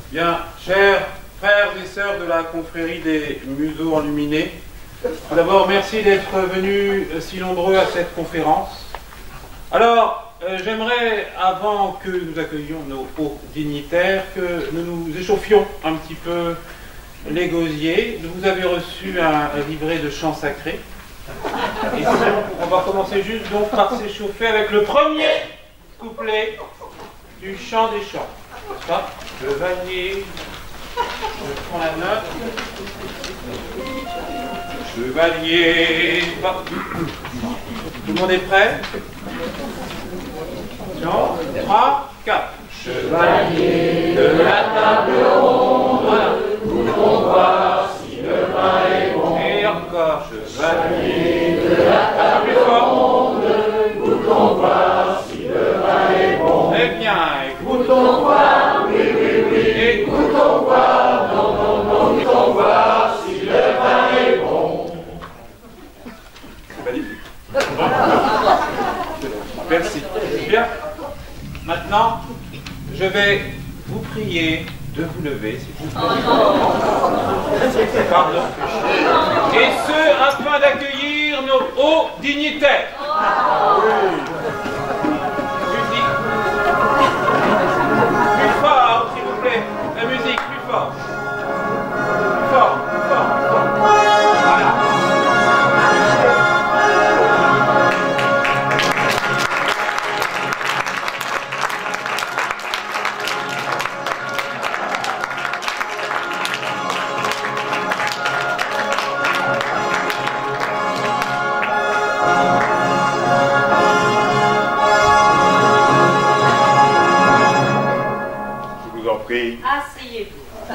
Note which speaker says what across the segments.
Speaker 1: Bien, chers frères et sœurs de la confrérie des museaux enluminés, tout d'abord, merci d'être venus si nombreux à cette conférence. Alors, j'aimerais, avant que nous accueillions nos hauts dignitaires, que nous nous échauffions un petit peu les gosiers. Vous avez reçu un livret de chants sacrés. Et on va commencer juste donc par s'échauffer avec le premier couplet du chant des chants. N'est-ce pas? Chevalier, je prends la note. Chevalier, tout le monde est prêt? 3, 4. Chevalier de la table ronde, voilà. Goûtons voir si le vin est bon. Et encore, chevalier de la table ronde, goûtons voir si le vin est bon. Eh bien, goûtons voir, oui, oui, oui. Goûtons voir, non, non, non, goûtons voir si le vin est bon. C'est magnifique. Merci. Bien. Maintenant, je vais vous prier de vous lever, s'il vous plaît. Pardon. Et ce, afin d'accueillir nos hauts dignitaires. Musique. Plus fort, s'il vous plaît. La musique, plus fort. Plus fort, plus fort, plus fort. Voilà.
Speaker 2: Asseyez-vous.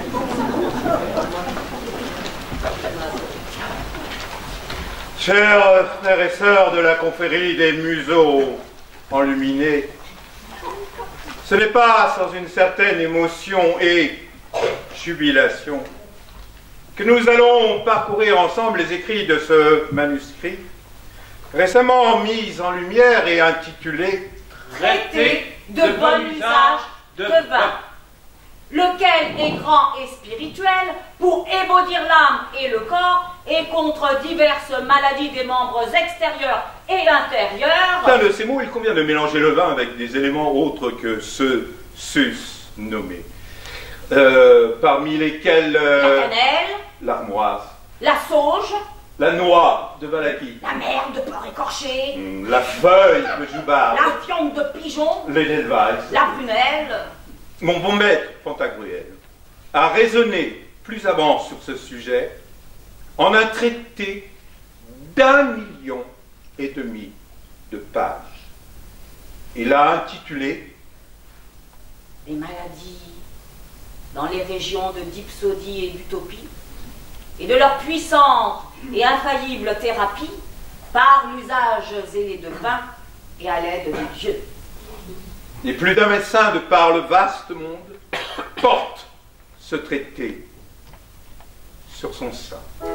Speaker 3: Chers frères et sœurs de la confrérie des museaux enluminés, ce n'est pas sans une certaine émotion et jubilation que nous allons parcourir ensemble les écrits de ce manuscrit, récemment mis en lumière et intitulé
Speaker 2: « Traité de bon usage de vin », lequel est grand et spirituel pour ébaudir l'âme et le corps et contre diverses maladies des membres extérieurs et intérieurs.
Speaker 3: D'un de ces mots, il convient de mélanger le vin avec des éléments autres que ceux sus nommés, parmi lesquels
Speaker 2: la cannelle,
Speaker 3: l'armoise,
Speaker 2: la sauge,
Speaker 3: la noix de Valaki,
Speaker 2: la merde de porc écorché,
Speaker 3: la feuille de joubarbe,
Speaker 2: la fiente de pigeon,
Speaker 3: l'Edelweiss,
Speaker 2: la prunelle.
Speaker 3: Mon bon maître Pantagruel a raisonné plus avant sur ce sujet en un traité d'1,5 million de pages. Il a intitulé
Speaker 2: Les maladies dans les régions de dipsodie et d'utopie et de leur puissante et infaillible thérapie par l'usage zélé de vin et à l'aide de Dieu.
Speaker 3: Et plus d'un médecin de par le vaste monde porte ce traité sur son sein.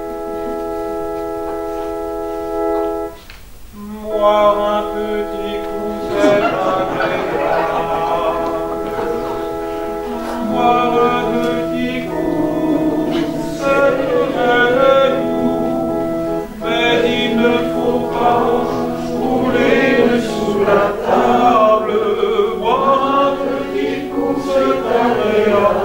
Speaker 1: Boire un petit coup, c'est agréable. Boire un petit coup, c'est doux. Mais il ne faut pas rouler sous la table. Boire un petit coup, c'est agréable.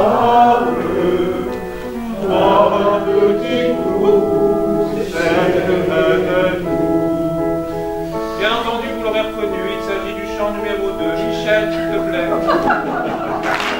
Speaker 1: Boire un petit coup, c'est doux. Bien entendu, vous l'aurez reconnu, il s'agit du chant numéro 2. Michel, s'il te plaît.